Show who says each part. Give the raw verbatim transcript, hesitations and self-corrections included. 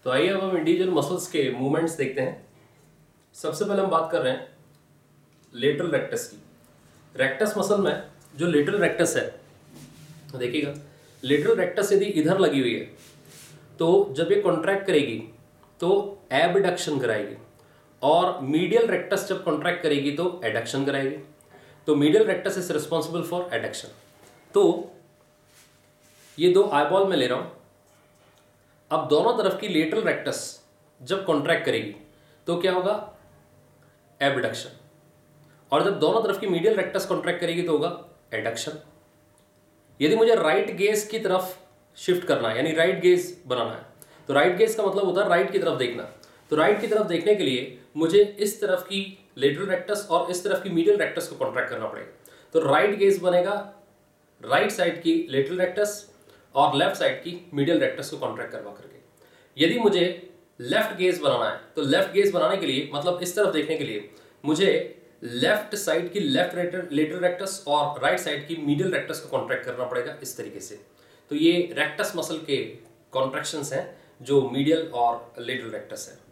Speaker 1: तो आइए अब हम इंडिविजुअल मसल्स के मूवमेंट्स देखते हैं। सबसे पहले हम बात कर रहे हैं लेटरल रेक्टस की। रेक्टस मसल में जो लेटरल रेक्टस है, तो देखिएगा लेटरल रेक्टस यदि इधर लगी हुई है तो जब ये कॉन्ट्रैक्ट करेगी तो एबडक्शन कराएगी, और मीडियल रेक्टस जब कॉन्ट्रैक्ट करेगी तो एडक्शन कराएगी। तो medial rectus is responsible for adduction. तो ये दो आईबॉल में ले रहा हूं। अब दोनों तरफ की लेटरल रेक्टस जब कॉन्ट्रैक्ट करेगी तो क्या होगा? एबडक्शन। और जब दोनों तरफ की मीडियल रेक्टस कॉन्ट्रैक्ट करेगी तो होगा एडक्शन। यदि मुझे राइट गेज की तरफ शिफ्ट करना है, यानी राइट गेज बनाना है, तो राइट गेज का मतलब होता है राइट की तरफ देखना। तो राइट की तरफ देखने के लिए मुझे इस तरफ की लेटरल रेक्टस और इस तरफ की मीडियल रेक्टस को कॉन्ट्रैक्ट करना पड़ेगा। तो राइट गेज बनेगा राइट साइड की लेटरल रेक्टस और लेफ्ट साइड की मीडियल रेक्टस को कॉन्ट्रैक्ट करवा करके। यदि मुझे लेफ्ट गेज बनाना है तो लेफ्ट गेज बनाने के लिए, मतलब इस तरफ देखने के लिए, मुझे लेफ्ट साइड की लेफ्ट लेटरल रेक्टस और राइट साइड की मीडियल रेक्टस को कॉन्ट्रैक्ट करना पड़ेगा इस तरीके से। तो ये रेक्टस मसल के कॉन्ट्रैक्शंस हैं जो मीडियल और लेटरल रेक्टस है।